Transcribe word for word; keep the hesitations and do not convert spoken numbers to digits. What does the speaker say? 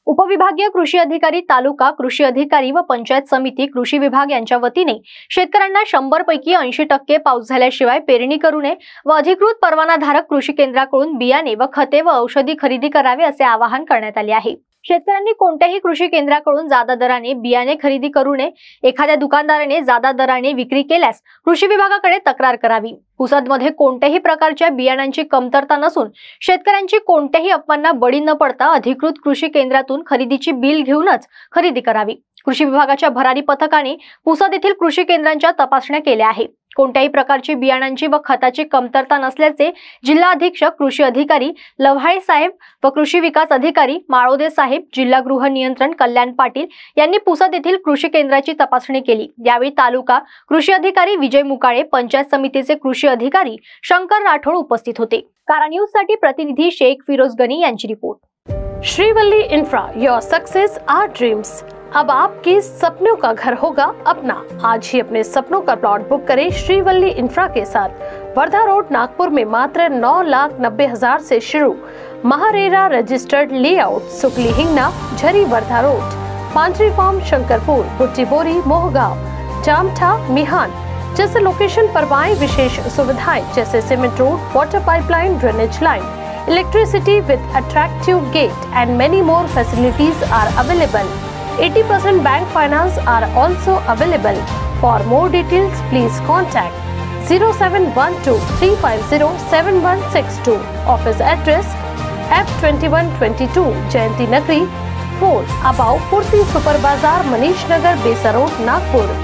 उपविभागीय कृषी अधिकारी, तालुका कृषी अधिकारी व पंचायत समिती कृषी विभाग यांच्या वतीने शेतकऱ्यांना शंभर पैकी ऐंशी टक्के पाऊस झाल्याशिवाय पेरणी करू नये व अधिकृत परवानाधारक कृषी केंद्राकडून बियाणे व खते व औषधी खरेदी करावे असे आवाहन करण्यात आले आहे। शेतकऱ्यांनी कोणत्याही कृषी केंद्राकडून जादा दराने बियाणे खरेदी करू नये। एखाद्या दुकानदाराने जादा दराने विक्री केल्यास कृषी विभागाकडे तक्रार करावी। पुसदमध्ये कोणत्याही प्रकारच्या बियाणांची कमतरता नसून शेतकऱ्यांची कोणत्याही अफवांना बळी न पडता अधिकृत कृषी केंद्रातून खरेदीची बिल घेऊनच खरेदी करावी। कृषी विभागाच्या भरारी पथकाने पुसद येथील कृषी केंद्रांच्या तपासण्या केल्या आहे। कोणत्याही प्रकारची बियाणांची व खताची कमतरता नसल्याचे जिल्हा अधीक्षक कृषी अधिकारी लव्हाळे साहेब व कृषी विकास अधिकारी माळोदे साहेब, जिल्हा गृह नियंत्रण कल्याण पाटील यांनी पुसद येथील कृषी केंद्राची तपासणी केली। यावेळी तालुका कृषी अधिकारी विजय मुकाळे, पंचायत समितीचे कृषी अधिकारी शंकर राठोड उपस्थित होते। कारा न्यूज साठी प्रतिनिधी शेख फिरोज गनी यांची report. Shrivalli infra, your success our dreams. अब आपके सपनों का घर होगा अपना। आज ही अपने सपनों का प्लॉट बुक करें श्रीवल्ली इंफ्रा के साथ। वर्धा रोड, नागपुर में मात्र नौ लाख नब्बे हजार से शुरू। MahaRERA registered layout, Sukli Hingna, Jhari Wardha road, Panchari farm, Shankarpur, Butibori, Mohgaon, Jamtha, Mihan जैसे लोकेशन पर पाएं विशेष सुविधाएं जैसे cement road, water pipeline, drainage line, electricity with attractive gate and many more facilities are available. eighty percent bank finance are also available. For more details, please contact zero seven one two three five zero seven one six two. Office address F twenty-one twenty-two Jayanti Nagri, four, above Purti Super Bazaar, Manish Nagar, Besa Road, Nagpur.